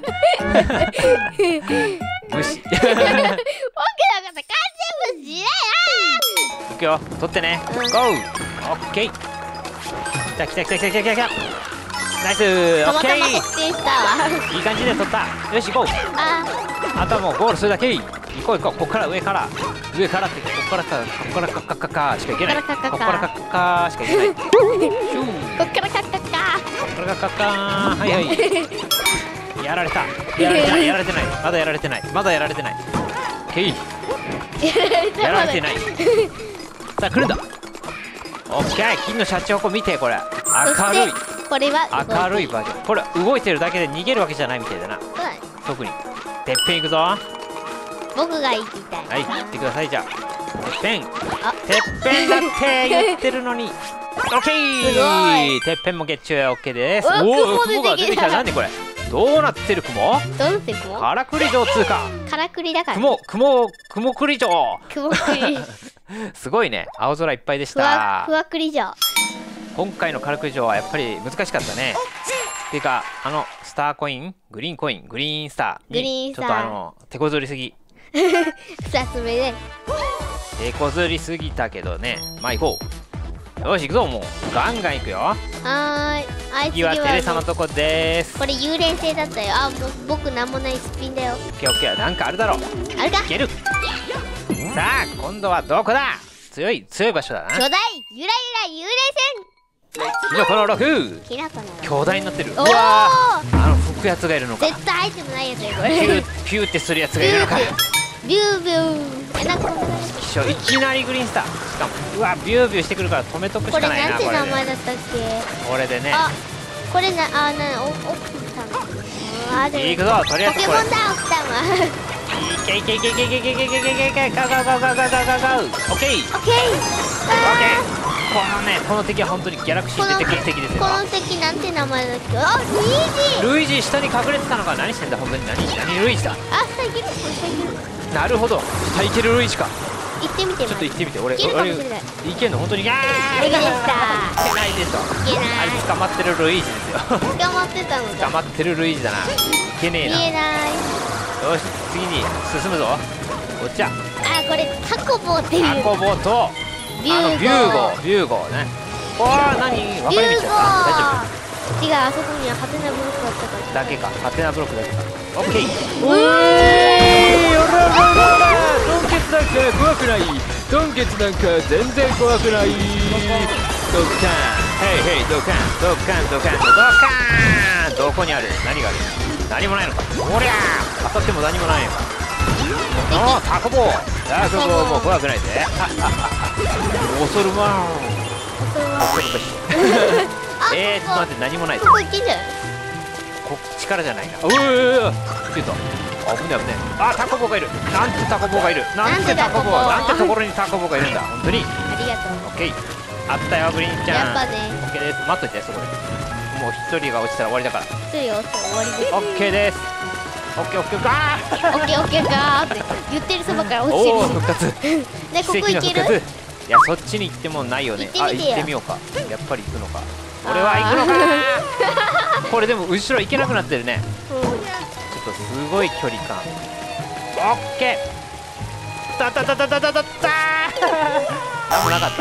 た無視。 僕のこと完全無視だよ行くよ。取ってね。 うんゴー。オッケー。来た来た来た来た来た来た来た。ナイス。オたまたまッケー。 測定したわいい感じで取った。よし行こう。 ああとはもうゴールするだけ。行こう行こう。ここから上から上からってここからかここからかかかかしか行けない。 ここからかかかここからかかかしか行けない。シューこっからカッカッカこれがカッカーン。はいはいやられたやられてないやられてないまだやられてないまだやられてない。ケイやられてない。さあ来るんだ。オッケー。金のシャチホコ見てこれ明るいこれは明るいバージョン。これ動いてるだけで逃げるわけじゃないみたいだな。 そうだね特にてっぺん行くぞ。は僕が行きたいい行ってください。じゃあてっぺんあてっぺんだって言ってるのに。オッケー。てっぺんもゲッチュー。オッケーです。 うわおお雲出てきた雲が出てきた。なんでこれどうなってる雲。 どうせ雲からくり城通過。 からくりだから雲雲雲くり城。 雲くりすごいね。青空いっぱいでしふわたふ。わくりじゃ今回の軽く以上はやっぱり難しかったね。っていうかあのスターコイングリーンコイングリーンスターグリーンスターにちょっとあの手こずりすぎふたつめで手こずりすぎたけどね。まあ行こう。よし行くぞ。もうガンガン行くよ。 はーい。あい次次はテレサのはとこです。 これ幽霊性だったよ。あ、もう僕なんもないスピンだよ。 オッケーオッケー。なんかあるだろう。 あれかいける。さあ今度はどこだ。強い強い場所だな。 巨大ゆらゆら幽霊キノコのろく。 船きなこなの巨大になってる。うおわおーあの吹くやつがいるのか。 絶対アイテムないやつだよこピれューピューってするやつがいるのか。 ビュービューえなんかきしょいきなりグリーンスター。しかもうわビュービューしてくるから止めとくしこれかないなんて名なこれで。 前だったっけ。 これでね。 あこれなあなお奥さんあで行くぞとりあえずこれ。 ポケモンだ奥さんはいけいけいけいけいけいけいけいけいけいけいけガガガガガガガガオッケーオッケー。 オッケーこのねこの敵は本当にギャラクシーに出てくる敵ですよ。 この敵なんて名前だっけ。あルイージルイージ下に隠れてたのか。何してんだ本当に。何何ルイージだ。 あ下いけるこれ下いけるなるほど下いけるルイージか。 行ってみてちょっと行ってみて。俺いけるかも俺しれないいけんの本当に。あー無理でしたいけないでしょ。 いけあないれ捕まってるルイージですよ。 捕まってたの捕だまってるルイージだな。いけねえな。 見えないよし次に進むぞ。こっちはあこれタコボっていうタコボとビューゴーあのビューゴービューゴーね。おー何分かれ道だった。大丈夫。 違うあそこにはハテナブロックだったからだけかハテナブロックだけか。オッケー。 うえおららららドンケツなんか怖くない。ドンケツなんか全然怖くない。ドカンヘイヘイドカンドカンドカンドカン。どこにある。何がある。何もないのか。おりゃー当たっても何もないのか。あータコボータコボーもう怖くないぜ。恐るまん。えー、ちょっと待って何もないぞ。 ここ行けんじゃないこっちからじゃないな。うわうわちょっと危ね危ね。あタコボーがいる。なんてタコボーがいる。なんてタコボーなんてところにタコボーがいるんだ本当に。 ありがとうオッケーあったよグリーンちゃん。 やっぱねオッケーです。待っといてそこで。もう一人が落ちたら終わりだから。 一人が落ちたら終わりですオッケーです。オッケーオッケーガーオッケーオッケーガーって言ってるそばから落ちておおる復活。 ねここ奇跡の行ける復活。いやそっちに行ってもないよね。あ行ってみてよ行ってみようか。やっぱり行くのか。俺は行くのか。これでも後ろ行けなくなってるね。 うんちょっとすごい距離感。オッケー。たたたたたたたた。なんもなかった。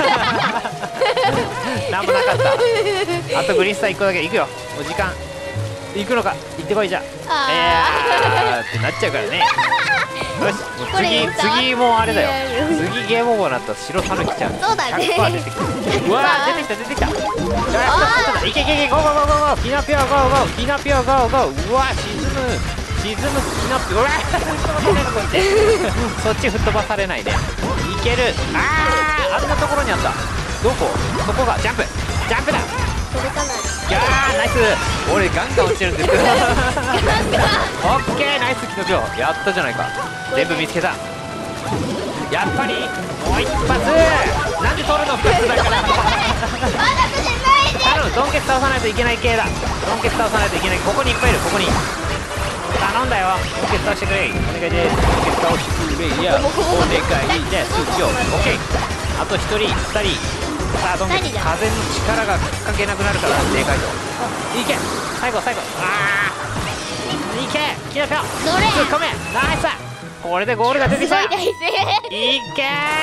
なんもなかった。あとグリーンスター一個だけ行くよ。お時間。行くのか。行ってこいじゃ。 あえーってなっちゃうからね。よしもうこれ次次もあれだよ。 リアル次ゲームオーバーになったら白タヌキちゃん。 そうだねひゃくパーセント出てくる。うわー出てきた出てきた。よしそうだいけいけいけゴーゴーゴーゴーゴーキナピオゴーゴーキナピオゴーゴー。うわ沈む沈むキナピオ。うわーそっち吹っ飛ばされないで。いける。あーあんなところにあった。どこそこがジャンプジャンプだ。 それかな。 いやーナイス。俺ガンガン落ちるんですけど。オッケーナイスキノピオやったじゃないか。全部見つけた。やっぱりもう一発なんで取るのふたつだから頼むドンケツ倒さないといけない系だ。ドンケツ倒さないといけない。ここにいっぱいいる。ここに頼んだよ。ドンケツ倒してくれ。お願いです。ドンケツ倒してくれ。いやお願いですよ。オッケーあとひとりふたり。さあドンケツ二人だ風の力がかけなくなるからでかいといけ。最後最後あーいけキノピオどれ突っ込めナイス。これでゴールが出てきた。いすごい大声け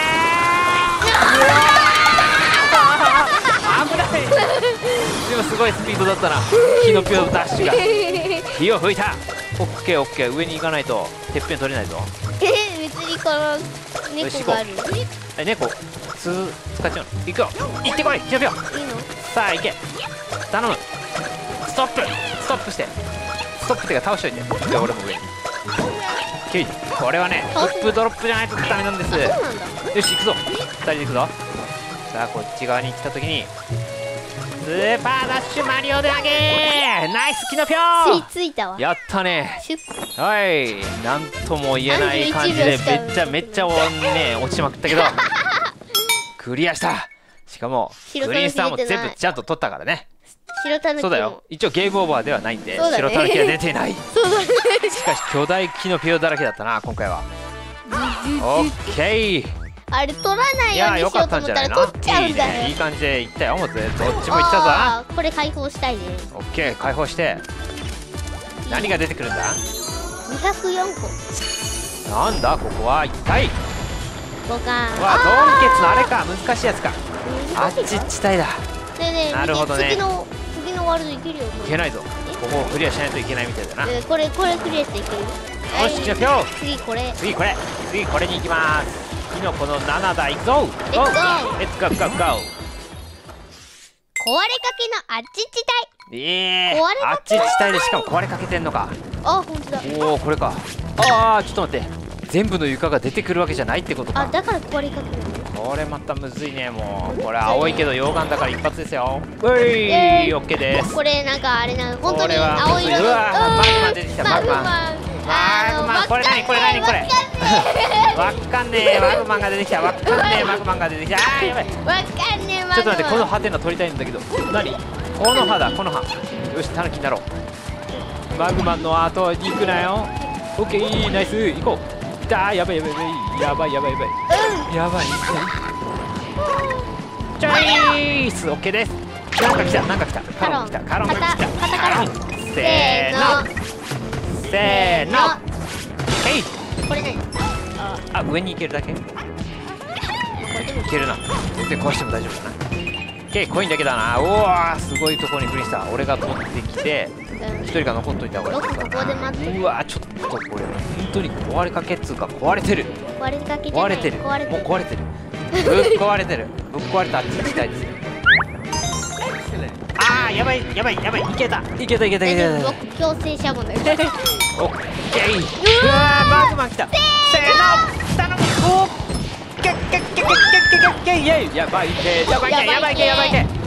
ー危ない。でもすごいスピードだったなキノピオダッシュが。火を吹いた。オッケーオッケー上に行かないとてっぺん取れないぞ。 え別にこの猫があるえ猫つ使っちゃうの。行くよ行ってこいキノピオ。 いいのさあ行け頼む。ストップストップしてストップってか倒しといて。で俺も上にキュイ。これはねトップドロップじゃないとダメなんです。 そうなんだよし行くぞふたりで行くぞ。さあこっち側に来た時にスーパーダッシュマリオであげーナイスキノピオついついたわやったね。 シュッはいなんとも言えない感じでめっちゃめっちゃね落ちまくったけどクリアした。しかも白グリーンスターもタヌキ出てない全部ちゃんと取ったからね。 白タヌキもそうだよ一応ゲームオーバーではないんで、 そうだね白タヌキは出てない。 そうだねしかし巨大キノピオだらけだったな今回は。オッケーあれ取らないいやー、 ようにしよよかっうと思ったらたんじゃないの。 取っちゃうんだいいね、いいよ。 感じでいったよ。もうぜどっちもいったぞ。 あーこれ解放したいね。 オッケー、解放して。何が出てくるんだ。 にひゃくよんこ。 なんだここは一体。 ボカン。 わあ、ドンケツのあれか、難しいやつか。あっち難しいか。 地帯だ。 ねえねえ、 なるほどね次の次のワールドいけるよ。 いけないぞ。ここをクリアしないといけないみたいだな。よえーこれこれクリアしていける。 し、キノピオ。 次これ。 次これ、次これに行きます。キノコのななだ、行くぞ。 レッツゴーレッツゴーゴーゴー。 壊れかけのあっち地ええ壊れー、あっち地帯でしかも壊れかけてんのか。 帯。あ、本当だ。 おお、これか。ああ、ちょっと待って。全部の床が出てくるわけじゃないってことあ、 か。 だから壊れかけるの。 これまたむずいね。もうこれ青いけど溶岩だから一発ですよ。うい、 えーオッケーです。 これなんかあれなの、本当にこれは青色の。 うわーうんマグマ出てきたマグママグマ。 マグマ、これ何これ何これ。わかんねえ、マグマが出てきた。わかんねえ、マグマが出てきた。あーやばい。 わかんねえ、マグマ。 ちょっと待って、このハテナ取りたいんだけど。何この葉だ、この葉。よし、タヌキになろう。マグマの後に行くなよ。オッケー、ナイス、行こう。いたー、やばいやばいやばいやばいやばいやばい。チョイース、オッケーです。なんか来た、なんか来た。カロン来た、カロンが来た。 カタカタカロン。せーの。せーの。へい。 これね。 あ、上に行けるだけ。いけるな。全然壊しても大丈夫だな。オッケー、コインだけだな。おお、すごいとこにクリスター。俺が取ってきて、一人が残っといた方がいいかな。 僕ここで待ってる。 うわ、ちょっとこれ本当に壊れかけっつうか壊れてる。 壊れかけじゃない。 壊れてる。 壊れてる。 もう壊れてる。ぶっ壊れてる。ぶっ壊れたあっち地帯ですよ。ああ、やばいやばいやばい。いけたいけたいけたいけた。 大丈夫、僕強制シャボンだよ。 オッケー。うわー、マグマ来た。せーの、頼む。おー、ケッケッケッケッケッケッケッイエイ。やばいけやばいけやばいけやばいけやばい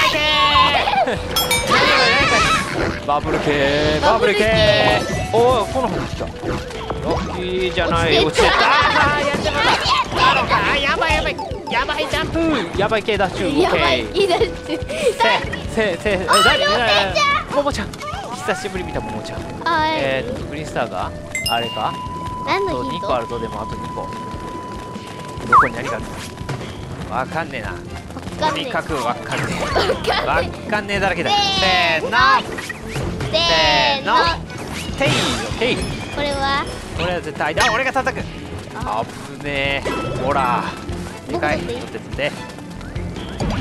け。バブル系バブル系。おお、この方に来た。ロッキーじゃない、落ちてた。ああ、やっちゃったなのか。あ、やばいやばいやばいジャンプ。やばい系ダッシュ。 やばい、 オッケー。 いいだって。 せせせえ、 あ誰両手じゃん。 ももちゃん、久しぶり見たももちゃん。 あえーっとグリーンスターがあれか。 何あとにのヒント？ こあるとでもあとにこ。どこに何があるの？わかんねえな。とにかくわかんねえ。わかんねえだらけだ。せーの。 せーの。 ていてい。 これはこれは絶対だ。俺が叩く。あぶねえ。ほら。でかい。取ってって。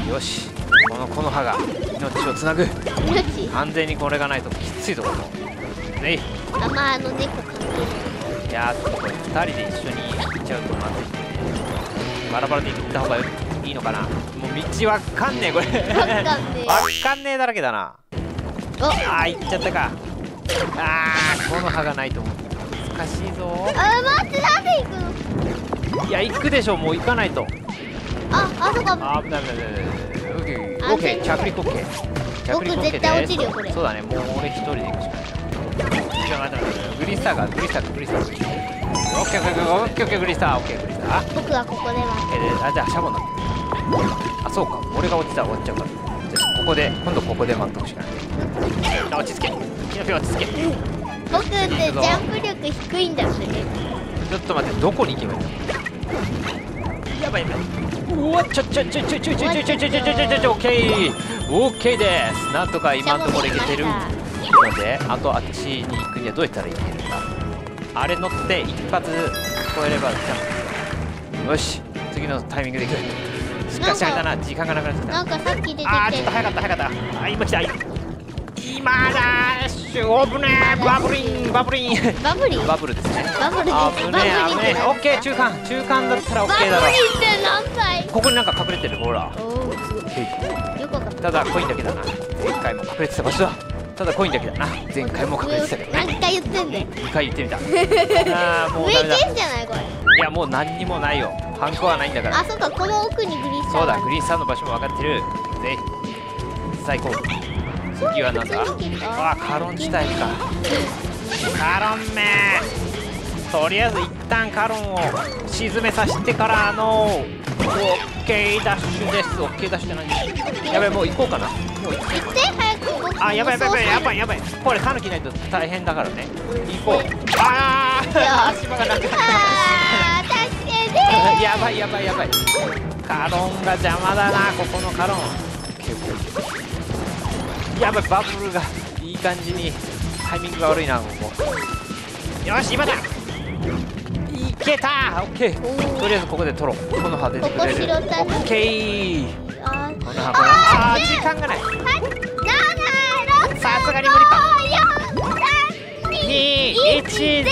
よし。このこの葉が命をつなぐ。 命。 完全にこれがないときついところ。ねい。 あ、まああの猫か。 いやー、これふたりで一緒に行っちゃうとまずい。バラバラで行った方がいいのかな。もう道わかんねえこれ。 わかんねえ。 わかんねえだらけだな。 お、 あー、行っちゃったか。あー、この葉がないと思う。難しいぞ。 あ、待って、なんで行くの？ いや、行くでしょ。もう行かないと。 あ、あそこ。 あー、危ない危ない危ない危ない。オッケーオ安全ッケー、着陸オッケー。着陸オッケーです。 僕絶対落ちるよこれ。 そうだね、もう俺一人で行くしかない。ちょ、待って待って、グリーンスターが、グリーンスターが、グリーンスターが。オッケーオッケーオッケーオッケー、グリーンスター、オッケーグリーンスター。 僕はここで待オッケーです。あ、じゃあシャボになってる。あ、そうか。俺が落ちたら終わっちゃうから。じゃあここで、今度ここで待ってほしくない。あ、落ち着け。キノピオ落ち着け。 つ。僕ってジャンプ力低いんだってね。 ちょっと待って、どこに行けばいいんだ。やばいやばい。うわ、ちょちょちょちょちょちょちょちょちょちょちょちょちょ、オッケーオッケーです。なんとか今のところいけてるので、あとあっちに行くにはどうやったらいけるんだ。あれ乗って一発超えればチャンスですよ。よし、次のタイミングで行く。しかしあれだな、時間がなくなってきた。 なんかさっき出てあー、ちょてっと早かった早かった。あ、今来た。今だーしゅ、おぶねー。バブリンバブリンバブリー。 バブルですね。 バブルです。 あぶねー、あぶねー。オッケー、中間中間だったらオッケーだろ。 バブリーって何歳？ ここになんか隠れてる、ほら。 おお、すごい。よくわかった。 ただコインだけだな。前回も隠れてた場所だ。ただコインだけだな。前回も隠れてたけどね。 何回言ってんだよ。 にかい言ってみた。あー、もう上ダメだ。 行けんじゃないこれ。 いや、もう何にもないよ。ハンコはないんだから。 あ、そうか、この奥にグリーンスターそうだ、 がグリーンさんの場所も分かってる。ぜひ最高。次はなんだ。あ、カロン地帯か。カロンめとりあえず一旦カロンを沈めさせてからのオッケーダッシュです。オッケーダッシュって何？やばい、もう行こうかな。もう行こう。 行って早く僕。 あ、やばいやばいやばいやばいやばい。これタヌキないと大変だからね。行こう。あいやあ、足場がなくなった。 あー、助けてー。 やばいやばいやばい。カロンが邪魔だな、ここのカロン。やばい、バブルがいい感じにタイミングが悪いな、ここ。よし、今だ。いけた。オッケー。とりあえずここで取ろう。この葉出てくれる。オッケー。 あこの葉これ。あー、時間がない。さすがに無理か。にいちゼ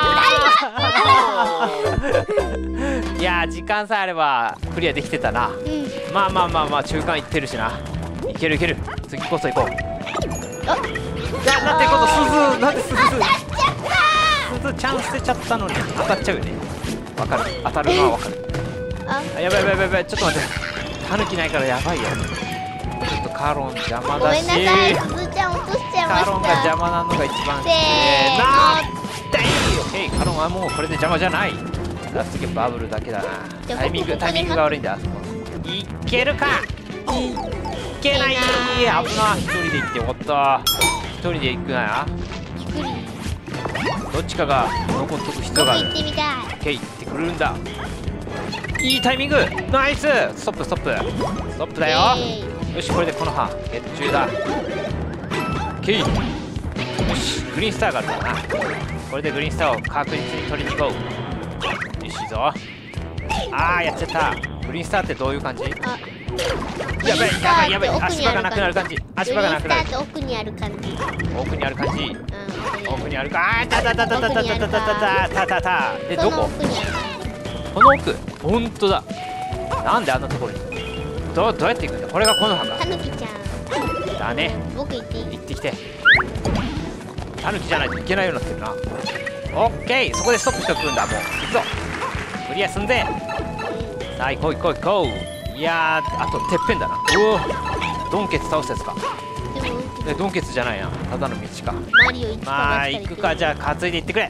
ロ。いやー、時間さえあればクリアできてたな。 うん。 まあまあまあまあ、中間いってるしな。いけるいける。次こそ行こう。 あ、 いや、なんで今度鈴、なんで鈴鈴ちゃん捨てちゃったのに当たっちゃうよね。わかる、当たるのはわかる。 あ、 あ、やばいやばいやばい、ちょっと待って。タヌキないからやばいよ。ちょっとカロン邪魔だし。 ごめんなさい、すずちゃん落としちゃいました。 カロンが邪魔なのが一番せーの。 大オッケー。カロンはもうこれで邪魔じゃない。さあ次バブルだけだな。 じゃあタイミングここタイミングが悪いんだ。あそこいけるか。いけない。危な。一人で行っておった。一人で行くな。 きくり。 どっちかが残っとく必要がある。 行ってみたい。 オッケー、行ってくれるんだ。いいタイミング。ナイス。ストップストップストップだよ。よし、これでこの葉月中だ。オッケー。よし、グリーンスターがあるからな。これでグリーンスターを確実に取りに行こう。よしいいぞ。あー、やっちゃった。グリーンスターってどういう感じ？ あ、 やばいやばいやばい。足場がなくなる感じ。足場がなくなる。 奥にある感じ。 奥にある感じ。 うん、 奥にあるか。あー、たたたたたたたたたたたた。で、どこ？この奥。ほんとだ。なんであんなところに？どうどうやって行くんだ。これがこの葉か。 たぬきちゃん。 だね。 僕行っていい？ 行ってきて。タヌキじゃないといけないようになってるな。オッケー、そこでストップしておくんだ。もう行くぞ。クリアすんで。さあ行こう行こう行こう。いやー、あとてっぺんだな。うお、ドンケツ倒すやつか。 でもえ、ドンケツじゃないな、ただの道か。 マリオ一まあ行くか。じゃあ担いで行ってくれ。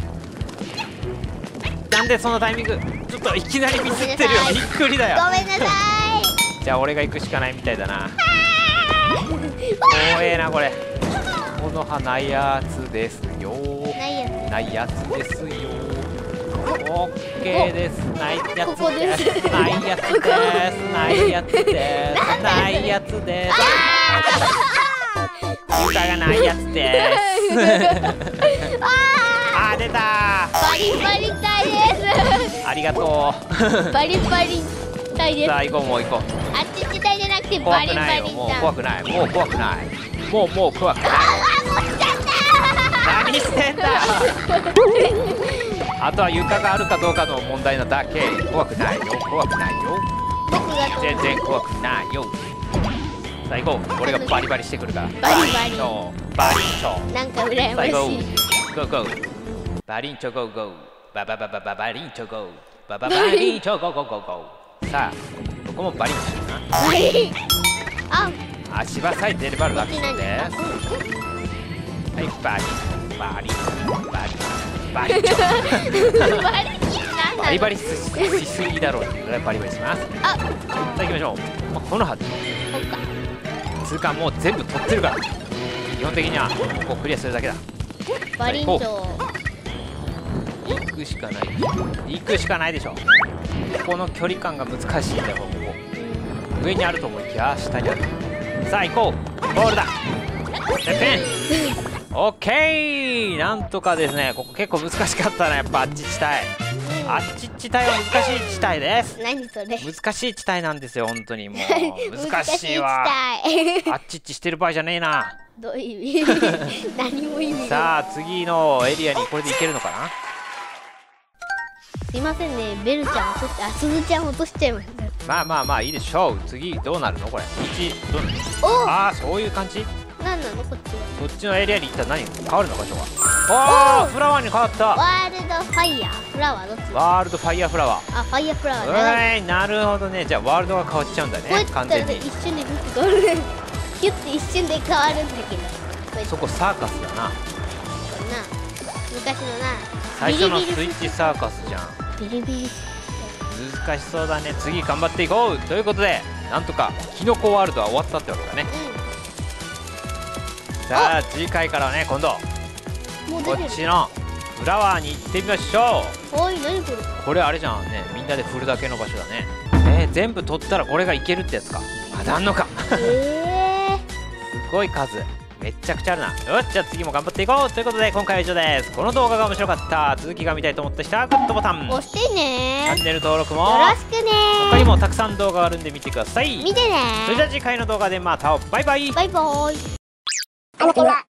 なんでそのタイミングちょっといきなりミスってるよ。びっくりだよ。 ごめんなさい。 じゃあ俺が行くしかないみたいだな。怖えなこれ。この葉ないやつですよ。 ないやつ。 ないやつですよ。オッケーです。ないやつここでですす。ないやつです。ないやつです。ないやつです。床がないやつです。あー、出たバリバリたいでー。ありがとす。バリバリたいでう。 す。 さあ行こう、もう行こう。 あっちちたいじゃなくて怖バリバくないよ。 リもうた。 怖くない。もう怖くない。もうもう怖くない。何してんだ。あとは床があるかどうかの問題なだけ。怖くないよ。怖くないよ。 僕が全然怖くないよ。さあ行こう。俺がバリバリしてくるから。 バリバリチョバリンチョ。 なんか羨ましい。 さあ行こう。ゴーゴー。バリンチョゴーゴー。ババババババリンチョゴー。バババリンチョゴーゴーゴーゴー。さあここもバリンチョだな。 バリ。あ、 足場さえ出れば楽です。 こっち何？ はい、バリバリバリバリチョ。 バリなんだろう。 バリバリしすぎだろうっていうぐらいバリバリします。 あ、 さあ行きましょう。まあ、この葉でそっか。 通過もう全部取ってるから基本的にはここをクリアするだけだ。 バリンチョ。 行くしかない。行くしかないでしょ。ここの距離感が難しいんだよ。ここ上にあると思いきや下にある。さあ行こう。ゴールだ。てっぺん。オッケー。なんとかですね。ここ結構難しかったな。やっぱあっち地帯。あっち地帯は難しい地帯です。 何それ。 難しい地帯なんですよ。本当にもう難しいわ。 難しい地あっちっちしてる場合じゃねえな。 帯。どういう意味？何も意味ない。 さあ次のエリアにこれで行けるのかな。 すいませんね、ベルちゃん落として、あ、すずちゃん落としちゃいました。 まあまあまあいいでしょう。次どうなるのこれ。道どうなる。 お、 ああそういう感じ。 なんなのこっちは。 こっちのエリアに行ったら何変わるの場所が。ああフラワーに変わった。 ワールドファイヤー、フラワーどっち？ ワールドファイヤーフラワー。 あ、ファイヤーフラワー。 うえい、なるほどね。じゃあワールドが変わっちゃうんだね。 こうやったら完全に。 一瞬でピュッて変わるね。ピュッて一瞬で変わるんだけど。これそこサーカスだな。 な、昔のな。 最初のビリビリスイッチサーカスじゃん。 ビリビリ。 難しそうだね。次頑張っていこうということで、なんとかキノコワールドは終わったってわけだね。さあ次回からはね、今度うん。もうこ出てる。 っちのフラワーに行ってみましょおい、何これ。 う。これあれじゃんね、みんなで振るだけの場所だね。えー、全部取ったらこれがいけるってやつか。まだあんのか。 えすごい数、めっちゃくちゃあるな。よし、じゃあ次も頑張っていこうということで、今回は以上です。この動画が面白かった、続きが見たいと思った人はグッドボタン、 ー、押してチねャンネル登録もよろしくね他にもたくさん動画があるんで見てください。 見てねそれじゃあ次回の動画でまた会おう。バイバイ。 バイバイ。 あなたは